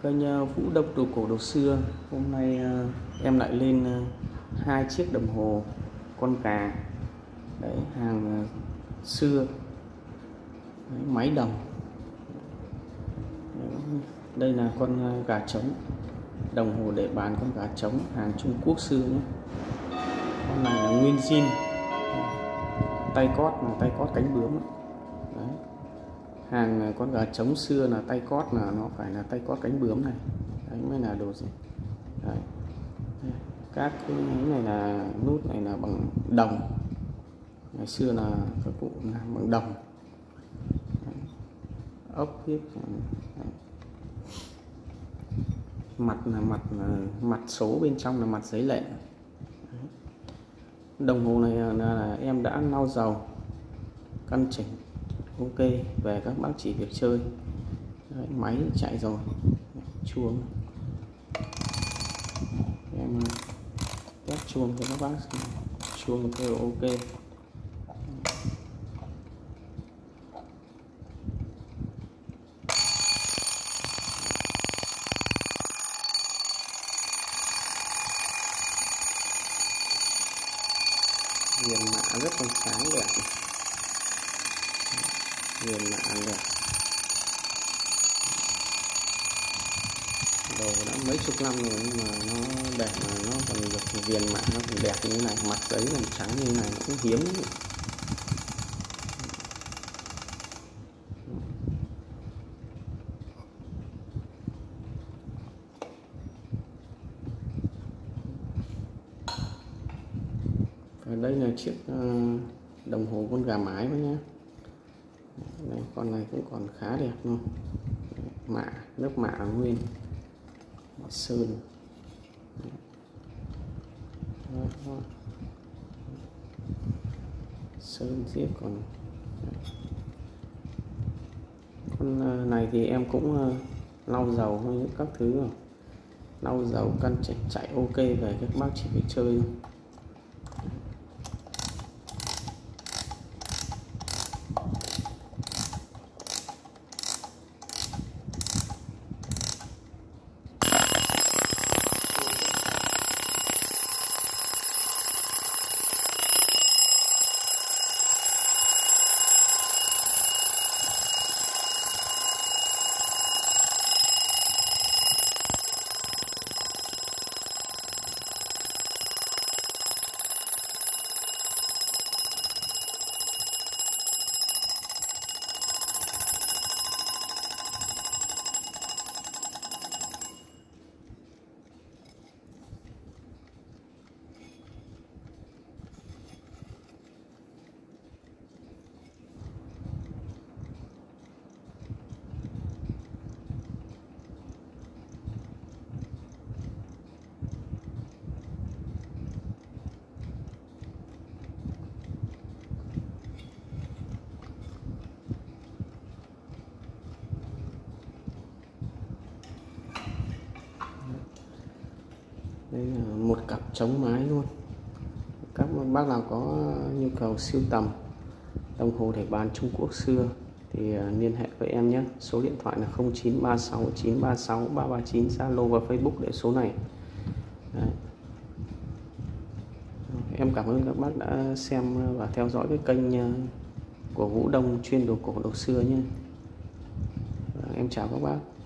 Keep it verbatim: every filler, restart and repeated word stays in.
Kênh ờ, Vũ Đông đồ cổ đồ xưa. Hôm nay ờ, em lại lên ờ, hai chiếc đồng hồ con cà. Đấy, hàng ờ, xưa. Đấy, máy đồng. Đấy, đây là con ờ, gà trống, đồng hồ để bán con gà trống hàng Trung Quốc xưa nhé. Con này là nguyên zin, tay cót là tay cót cánh bướm. Đấy, hàng con gà trống xưa là tay cót là nó phải là tay cót cánh bướm này. Đấy mới là đồ gì. Đấy. Các cái này là nút này là bằng đồng, ngày xưa là các cụ làm bằng đồng. Đấy. Ốc tiếp. Mặt là mặt là mặt số, bên trong là mặt giấy lệ. Đấy. Đồng hồ này là, là em đã lau dầu căn chỉnh ok về các bác chỉ việc chơi. Đấy, máy chạy rồi. Chuông em test chuông cho các bác, chuông kêu ok. Viền mạ rất là sáng đẹp, viền mạ đẹp, đồ đã mấy chục năm rồi nhưng mà nó đẹp mà nó còn được viền mạ, nó còn đẹp như thế này, mặt giấy làm trắng như thế này nó cũng hiếm. Và đây là chiếc uh, đồng hồ con gà mái đó nhé. Đây, con này cũng còn khá đẹp luôn. Mạ, nước mạ nguyên, sơn. Đó. Sơn tiếp còn. Con này thì em cũng uh, lau dầu hay các thứ rồi. Lau dầu căn chỉnh chạy ok về các bác chỉ phải chơi thôi. Đây là một cặp chống mái luôn. Các bác nào có nhu cầu sưu tầm đồng hồ để bán Trung Quốc xưa thì liên hệ với em nhé. Số điện thoại là không chín ba sáu chín ba sáu ba ba chín, Zalo và Facebook để số này. Đấy. Em cảm ơn các bác đã xem và theo dõi cái kênh của Vũ Đông chuyên đồ cổ đồ xưa nhé. Em chào các bác.